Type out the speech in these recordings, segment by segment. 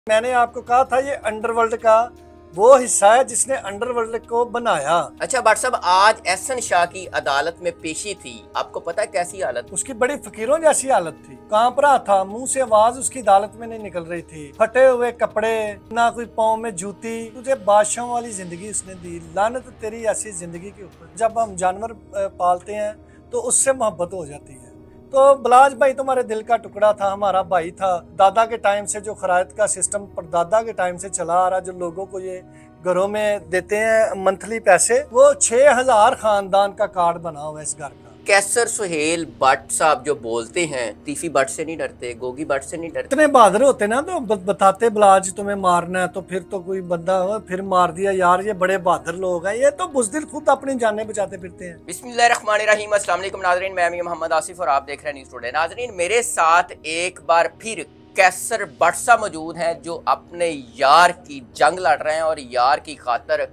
मैंने आपको कहा था ये अंडरवर्ल्ड का वो हिस्सा है जिसने अंडरवर्ल्ड को बनाया। अच्छा भट्ट साहब, आज एहसन शाह की अदालत में पेशी थी, आपको पता है कैसी हालत? उसकी बड़ी फकीरों जैसी हालत थी, कांप रहा था, मुंह से आवाज उसकी अदालत में नहीं निकल रही थी, फटे हुए कपड़े, ना कोई पाँव में जूती। तुझे बादशाहों वाली जिंदगी उसने दी, लानत तेरी ऐसी जिंदगी के ऊपर। जब हम जानवर पालते हैं तो उससे मोहब्बत हो जाती है। तो बलाज भाई तुम्हारे दिल का टुकड़ा था, हमारा भाई था। दादा के टाइम से जो खरायत का सिस्टम परदादा के टाइम से चला आ रहा, जो लोगों को ये घरों में देते हैं मंथली पैसे, वो 6000 खानदान का कार्ड बना हुआ है इस घर का। कैसर सुहेल भट्ट साहब जो बोलते हैं, तीफी भट्ट से नहीं डरते, गोगी भट्ट से नहीं डरते। इतने बहादुर होते ना तो बताते बलाज तुम्हें मारना है तो फिर तो कोई बंदा फिर मार दिया। यार ये बड़े बहादुर लोग हैं, ये तो बुज़दिल खुद अपनी जानें बचाते फिरते हैं। बिस्मिल्लाहिर्रहमानिर्रहीम, अस्सलाम वालेकुम नाज़रीन, मैं हूं मोहम्मद आसिफ और आप देख रहे हैं न्यूज़ टुडे। नाज़रीन, मेरे साथ एक बार फिर कैसर भट्ट साहब मौजूद हैं जो अपने यार की जंग लड़ रहे हैं और यार की खातर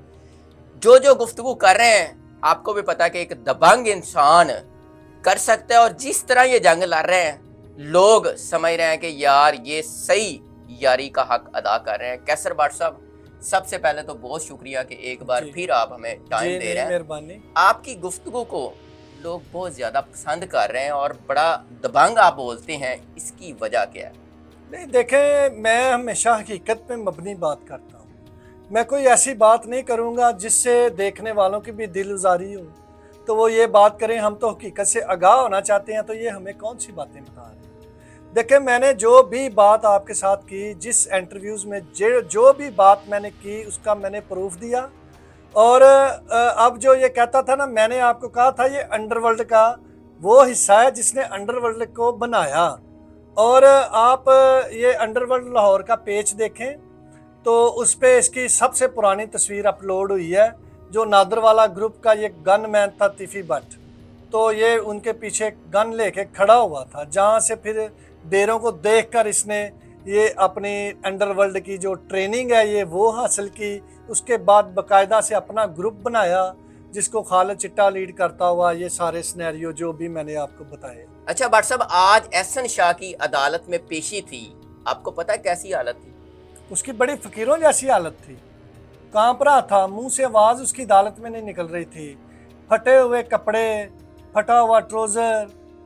जो गुफ्तगू कर रहे हैं, आपको भी पता है कि एक दबंग इंसान कर सकता है। और जिस तरह ये जंग लड़ रहे हैं, लोग समझ रहे हैं कि यार ये सही यारी का हक अदा कर रहे हैं। कैसर भट्ट साहब, सबसे पहले तो बहुत शुक्रिया कि एक बार फिर आप हमें टाइम दे रहे हैं। मेहरबानी। आपकी गुफ्तगू को लोग बहुत ज्यादा पसंद कर रहे हैं और बड़ा दबंग आप बोलते हैं, इसकी वजह क्या है? नहीं देखें, मैं हमेशा हकीकत पे मबनी बात करता हूँ। मैं कोई ऐसी बात नहीं करूँगा जिससे देखने वालों की भी दिल उजारी हो, तो वो ये बात करें हम तो हकीकत से आगाह होना चाहते हैं, तो ये हमें कौन सी बातें बता रहे हैं। देखें, मैंने जो भी बात आपके साथ की, जिस इंटरव्यूज़ में जो भी बात मैंने की, उसका मैंने प्रूफ दिया। और अब जो ये कहता था ना, मैंने आपको कहा था ये अंडरवर्ल्ड का वो हिस्सा है जिसने अंडरवर्ल्ड को बनाया। और आप ये अंडरवर्ल्ड लाहौर का पेज देखें तो उस पर इसकी सबसे पुरानी तस्वीर अपलोड हुई है, जो नादरवाला ग्रुप का ये गन मैन था तीफी भट्ट। तो ये उनके पीछे गन लेके खड़ा हुआ था, जहाँ से फिर डेरों को देखकर इसने ये अपनी अंडरवर्ल्ड की जो ट्रेनिंग है ये वो हासिल की। उसके बाद बाकायदा से अपना ग्रुप बनाया जिसको खालिद चिट्टा लीड करता हुआ, ये सारे सिनेरियो जो भी मैंने आपको बताए। अच्छा भट्ट साहब, आज एहसन शाह की अदालत में पेशी थी, आपको पता है कैसी हालत थी? उसकी बड़ी फकीरों जैसी हालत थी, कांप रहा था, मुंह से आवाज़ उसकी अदालत में नहीं निकल रही थी, फटे हुए कपड़े, फटा हुआ ट्राउज़र,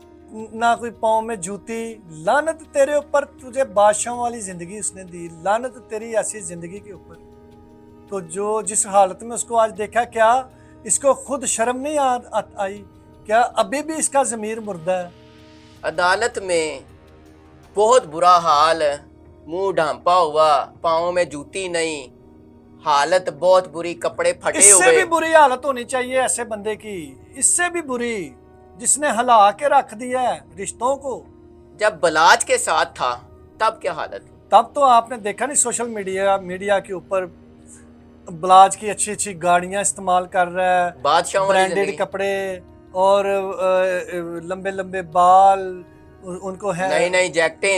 ना कोई पाँव में जूती। लानत तेरे ऊपर, तुझे बादशाहों वाली ज़िंदगी उसने दी, लानत तेरी ऐसी ज़िंदगी के ऊपर। तो जो जिस हालत में उसको आज देखा, क्या इसको खुद शर्म नहीं आई? क्या अभी भी इसका ज़मीर मुर्दा है? अदालत में बहुत बुरा हाल, मुंह ढांपा हुआ, पाँव में जूती नहीं, हालत बहुत बुरी, कपड़े फटे हुए। इससे भी बुरी हालत होनी चाहिए ऐसे बंदे की, इससे भी बुरी, जिसने हिला के रख दिया है रिश्तों को। जब बलाज के साथ था तब क्या हालत थी? तब तो आपने देखा नहीं, सोशल मीडिया के ऊपर बलाज की अच्छी अच्छी गाड़ियां इस्तेमाल कर रहा है, बादशाह, ब्रांडेड कपड़े और लंबे लंबे बाल, उनको है नई नई जैकेटें,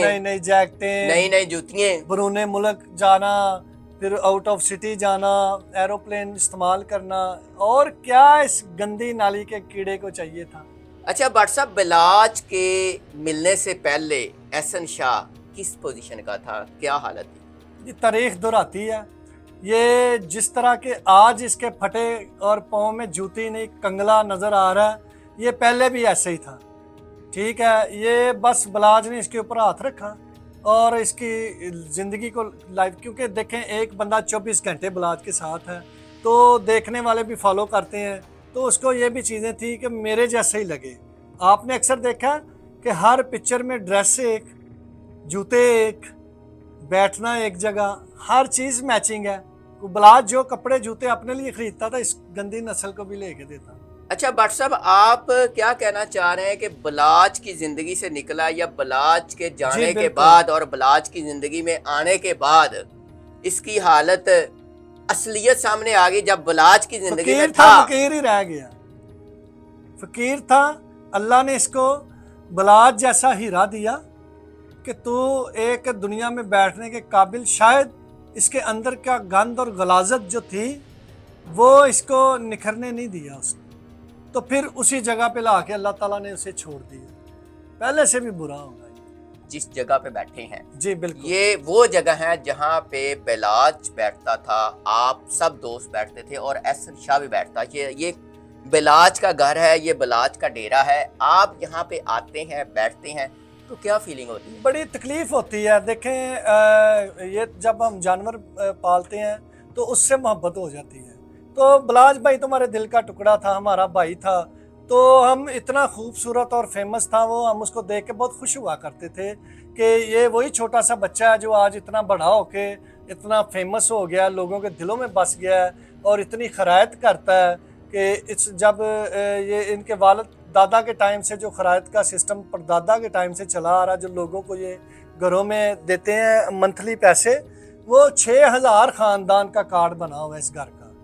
नई नई जूतियां, बरूने मुल्क जाना, फिर आउट ऑफ सिटी जाना, एरोप्लेन इस्तेमाल करना, और क्या इस गंदी नाली के कीड़े को चाहिए था। अच्छा भट्ट साहब, बलाज के मिलने से पहले एहसन शाह किस पोजीशन का था, क्या हालत थी? ये तारीख दोहराती है। ये जिस तरह के आज इसके फटे और पाँव में जूती नहीं, कंगला नज़र आ रहा है, ये पहले भी ऐसे ही था। ठीक है, ये बस बलाज ने इसके ऊपर हाथ रखा और इसकी ज़िंदगी को लाइफ, क्योंकि देखें एक बंदा 24 घंटे बलाज के साथ है तो देखने वाले भी फॉलो करते हैं, तो उसको ये भी चीज़ें थी कि मेरे जैसे ही लगे। आपने अक्सर देखा कि हर पिक्चर में ड्रेस एक, जूते एक, बैठना एक जगह, हर चीज़ मैचिंग है। बलाज जो कपड़े जूते अपने लिए खरीदता था, इस गंदी नस्ल को भी लेके देता। अच्छा भट्ट साहब, आप क्या कहना चाह रहे हैं कि बलाज की जिंदगी से निकला या बलाज के जाने के बाद और बलाज की जिंदगी में आने के बाद इसकी हालत असलियत सामने आ गई? जब बलाज की जिंदगी में था फकीर ही रह गया, फकीर था। अल्लाह ने इसको बलाज जैसा हीरा दिया कि तू एक दुनिया में बैठने के काबिल, शायद इसके अंदर क्या गंद और गलाजत जो थी वो इसको निखरने नहीं दिया उसने, तो फिर उसी जगह पे ला के अल्लाह ताला ने उसे छोड़ दिया। पहले से भी बुरा होगा। जिस जगह पे बैठे हैं, जी बिल्कुल, ये वो जगह है जहाँ पे बिलाज बैठता था, आप सब दोस्त बैठते थे और एहसन शाह भी बैठता। ये बिलाज का घर है, ये बिलाज का डेरा है। आप यहाँ पे आते हैं, बैठते हैं, तो क्या फीलिंग होती है? बड़ी तकलीफ होती है। देखें ये जब हम जानवर पालते हैं तो उससे मोहब्बत हो जाती है। तो बिलाज भाई तुम्हारे दिल का टुकड़ा था, हमारा भाई था, तो हम इतना खूबसूरत और फेमस था वो, हम उसको देख के बहुत खुश हुआ करते थे कि ये वही छोटा सा बच्चा है जो आज इतना बड़ा होके इतना फेमस हो गया, लोगों के दिलों में बस गया है और इतनी खरायत करता है कि इस जब ये इनके वालिद दादा के टाइम से जो खरायत का सिस्टम परदादा के टाइम से चला आ रहा, जो लोगों को ये घरों में देते हैं मंथली पैसे, वो 6000 ख़ानदान का कार्ड बना हुआ है इस घर का।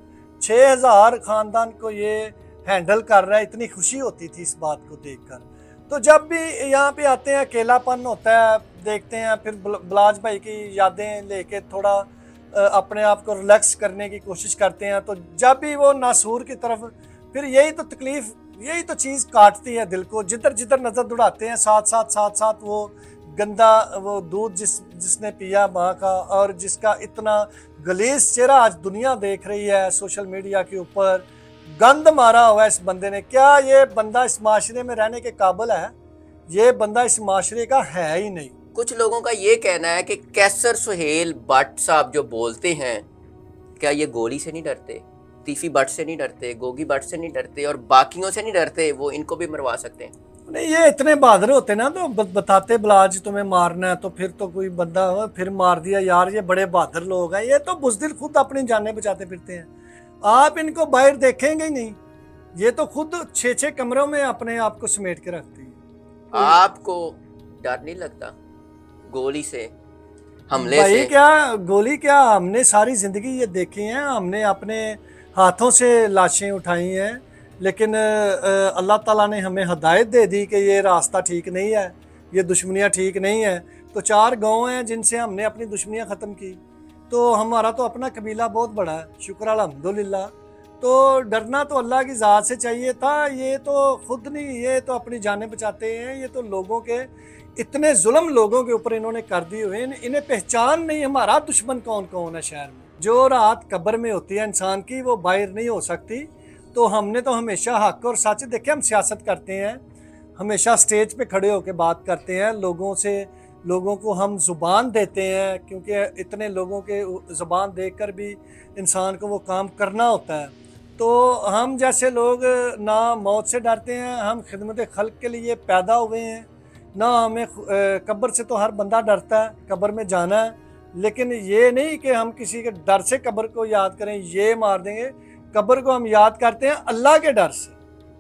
6000 ख़ानदान को ये हैंडल कर रहा है। इतनी खुशी होती थी इस बात को देखकर। तो जब भी यहाँ पे आते हैं अकेलापन होता है, देखते हैं, फिर बिलाज भाई की यादें लेके थोड़ा अपने आप को रिलैक्स करने की कोशिश करते हैं। तो जब भी वो नासूर की तरफ, फिर यही तो तकलीफ, यही तो चीज़ काटती है दिल को। जिधर जिधर नज़र दौड़ाते हैं साथ साथ वो गंदा वो दूध जिसने पिया माँ का, और जिसका इतना गलीज चेहरा आज दुनिया देख रही है सोशल मीडिया के ऊपर, गंद मारा हुआ है इस बंदे ने। क्या ये बंदा इस माशरे में रहने के काबिल है? ये बंदा इस माशरे का है ही नहीं। कुछ लोगों का ये कहना है कि कैसर सुहेल भट्ट साहब जो बोलते हैं, क्या ये गोली से नहीं डरते, तीफी भट्ट से नहीं डरते, गोगी भट्ट से नहीं डरते और बाकियों से नहीं डरते, वो इनको भी मरवा सकते हैं? नहीं, ये इतने बहादुर होते ना तो बताते बिलाज तुम्हें मारना है, तो फिर तो कोई बंदा फिर मार दिया यार, ये बड़े बहादुर लोग हैं। ये तो बुज़दिल खुद अपनी जानें बचाते फिरते हैं। आप इनको बाहर देखेंगे ही नहीं, ये तो खुद 6-6 कमरों में अपने आप को समेट के रखती है। आपको डर नहीं लगता गोली से, हमले भाई से? क्या गोली, क्या हमने सारी ज़िंदगी ये देखी है, हमने अपने हाथों से लाशें उठाई हैं, लेकिन अल्लाह ताला ने हमें हदायत दे दी कि ये रास्ता ठीक नहीं है, ये दुश्मनियाँ ठीक नहीं है। तो 4 गांव हैं जिनसे हमने अपनी दुश्मनियाँ ख़त्म की। तो हमारा तो अपना कबीला बहुत बड़ा है, शुक्र अल्हम्दुलिल्लाह। तो डरना तो अल्लाह की ज़ात से चाहिए था। ये तो खुद नहीं, ये तो अपनी जानें बचाते हैं। ये तो लोगों के इतने जुल्म लोगों के ऊपर इन्होंने कर दिए हुए, इन्हें पहचान नहीं हमारा दुश्मन कौन कौन है शहर में। जो रात कब्र में होती है इंसान की, वो बाहर नहीं हो सकती। तो हमने तो हमेशा हक और सच, देखे हम सियासत करते हैं, हमेशा स्टेज पे खड़े होकर बात करते हैं लोगों से, लोगों को हम ज़ुबान देते हैं, क्योंकि इतने लोगों के ज़ुबान देकर भी इंसान को वो काम करना होता है। तो हम जैसे लोग ना मौत से डरते हैं, हम खिदमत खल्क के लिए पैदा हुए हैं। ना हमें कब्र से तो हर बंदा डरता है, कब्र में जाना है, लेकिन ये नहीं कि हम किसी के डर से कब्र को याद करें, ये मार देंगे। कब्र को हम याद करते हैं अल्लाह के डर से।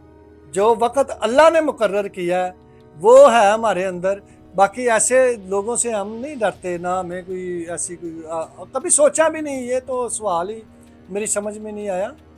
जो वक़्त अल्लाह ने मुकर्रर किया है वो है हमारे अंदर। बाकी ऐसे लोगों से हम नहीं डरते, ना हमें कोई ऐसी कोई कभी सोचा भी नहीं। ये तो सवाल ही मेरी समझ में नहीं आया।